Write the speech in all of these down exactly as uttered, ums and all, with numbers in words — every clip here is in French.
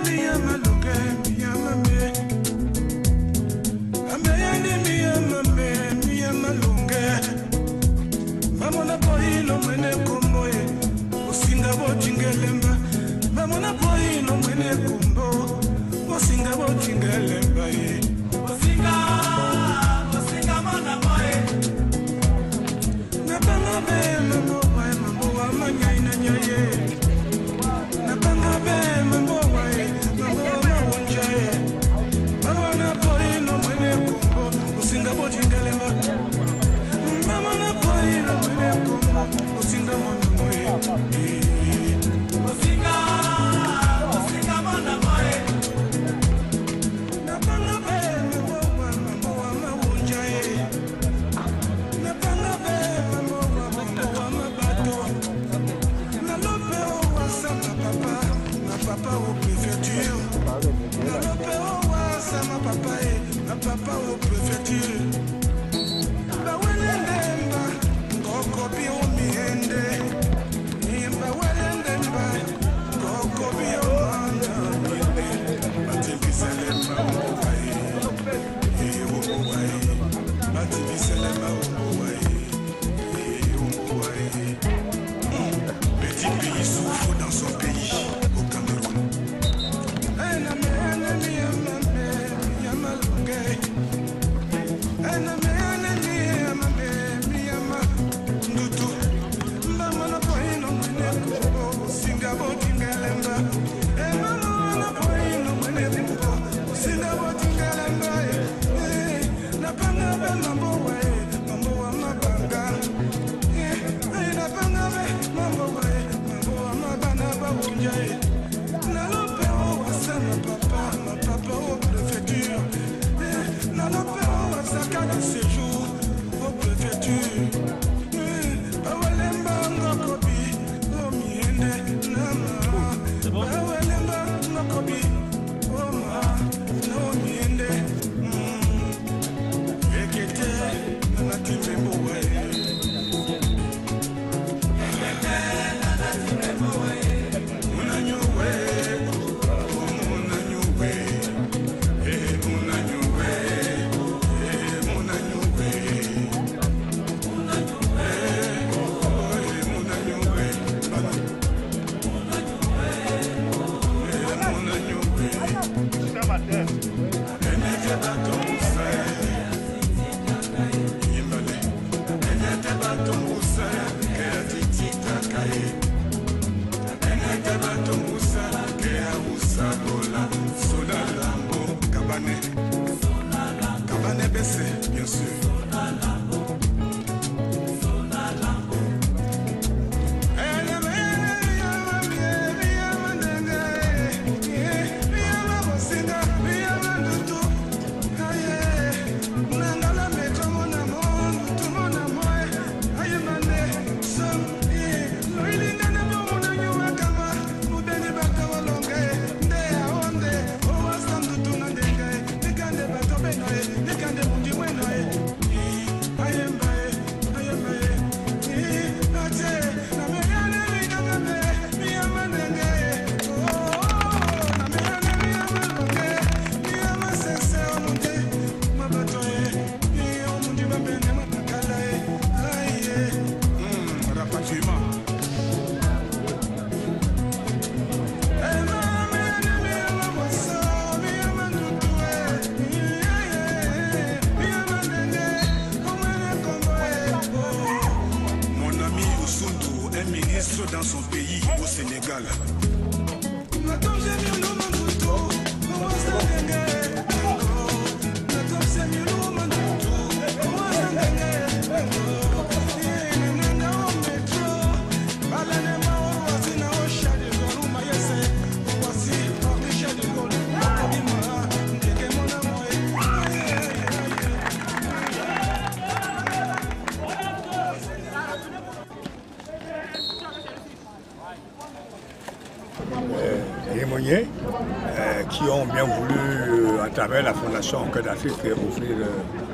euh, qui ont bien voulu, euh, à travers la Fondation Cœur d'Afrique, offrir euh,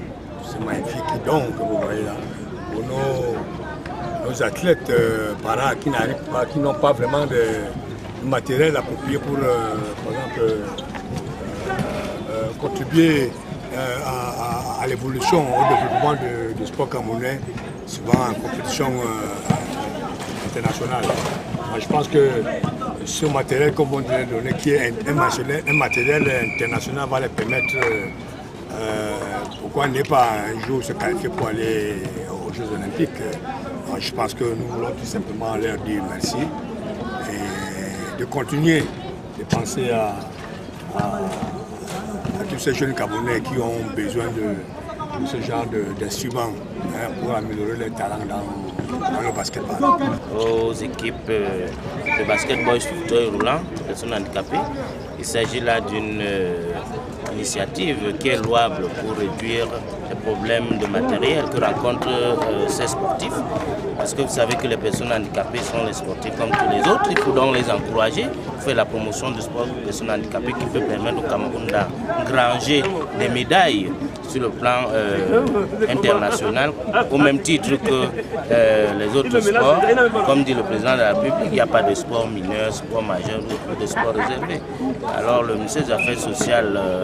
ce magnifique don que vous voyez là pour nos, nos athlètes euh, para qui n'arrivent pas, qui n'ont pas vraiment de, matériel approprié pour, euh, par exemple, euh, euh, contribuer euh, à, à, à l'évolution, au développement du sport camerounais, souvent en compétition euh, internationale. Moi, je pense que ce matériel qu'on va donner, qui est un, un, matériel, un matériel international, va les permettre, euh, pourquoi n'est pas un jour se qualifier pour aller aux Jeux Olympiques. Alors, je pense que nous voulons tout simplement leur dire merci et de continuer de penser à, à, à tous ces jeunes Camerounais qui ont besoin de, de ce genre d'instruments hein, pour améliorer leur talent dans, dans le basketball. Aux équipes de basketball fauteuil roulant, personnes handicapées, il s'agit là d'une euh, initiative qui est louable pour réduire les problèmes de matériel que rencontrent euh, ces sportifs. Parce que vous savez que les personnes handicapées sont les sportifs comme tous les autres. Il faut donc les encourager, faire la promotion du sport des personnes handicapées qui peut permettre au Cameroun d'engranger des médailles sur le plan euh, international, au même titre que euh, les autres sports. Comme dit le président de la République, il n'y a pas de sport mineur, sport majeur ou de sport réservé. Alors le ministère des Affaires sociales, euh,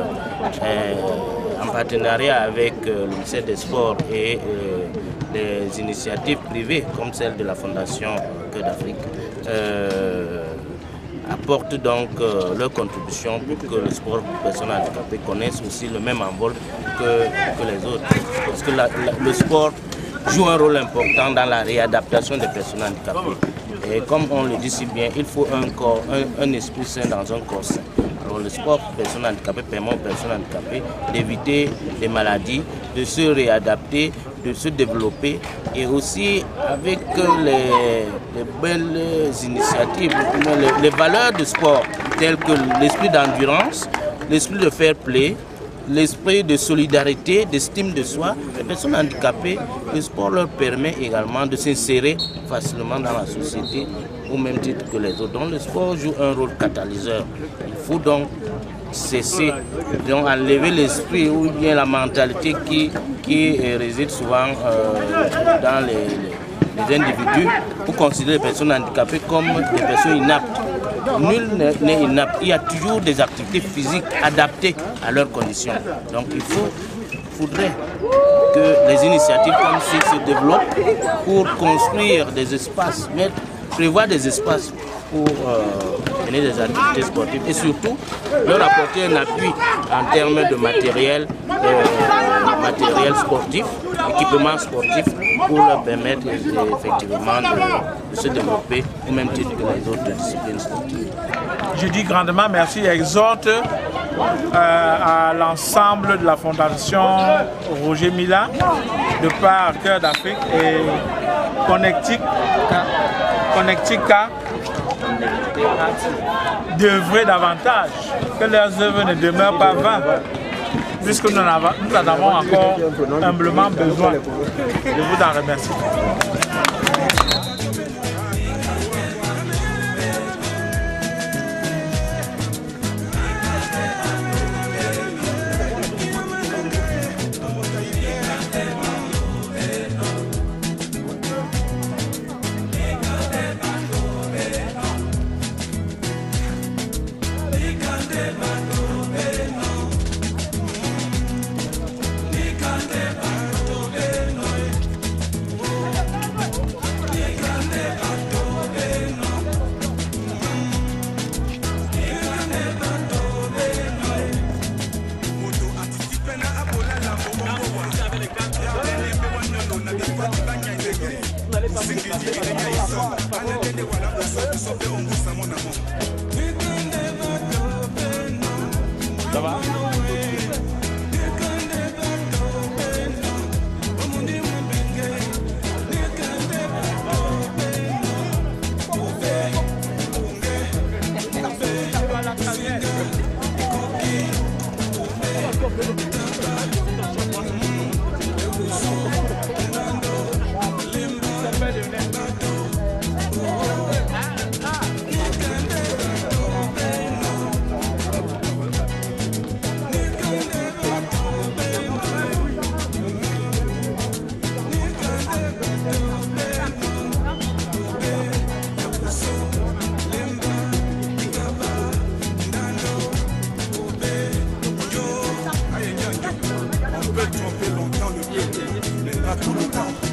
est en partenariat avec euh, le ministère des Sports et euh, des initiatives privées comme celle de la Fondation Cœur d'Afrique, euh, apportent donc euh, leur contribution pour que le sport pour personnes handicapées connaisse aussi le même envol que, que les autres. Parce que la, la, le sport joue un rôle important dans la réadaptation des personnes handicapées. Et comme on le dit si bien, il faut un corps, un, un esprit sain dans un corps sain. Alors le sport pour personnes handicapées permet aux personnes handicapées d'éviter des maladies, de se réadapter, de se développer et aussi avec les, les belles initiatives, les, les valeurs du sport telles que l'esprit d'endurance, l'esprit de fair play, l'esprit de solidarité, d'estime de soi. Les personnes handicapées, le sport leur permet également de s'insérer facilement dans la société au même titre que les autres. Donc le sport joue un rôle catalyseur. Il faut donc cesser, donc enlever l'esprit ou bien la mentalité qui, qui réside souvent euh, dans les, les, les individus pour considérer les personnes handicapées comme des personnes inaptes. Nul n'est inapte. Il y a toujours des activités physiques adaptées à leurs conditions. Donc il faut, faudrait que les initiatives comme ci se développent pour construire des espaces, mettre, prévoir des espaces pour euh, mener des activités sportives et surtout leur apporter un appui en termes de matériel, euh, matériel sportif, équipement sportif pour leur permettre effectivement de, de se développer au même titre que les autres disciplines sportives. Je dis grandement merci et exhorte euh, à l'ensemble de la Fondation Roger Mila, de par Cœur d'Afrique et Connectica, Connectica d'œuvrer davantage, que leurs œuvres ne demeurent pas vaines, puisque nous en avons, nous en avons encore humblement besoin. Je vous en remercie. Ça va? peut tromper longtemps le peuple, mais pas tout le temps.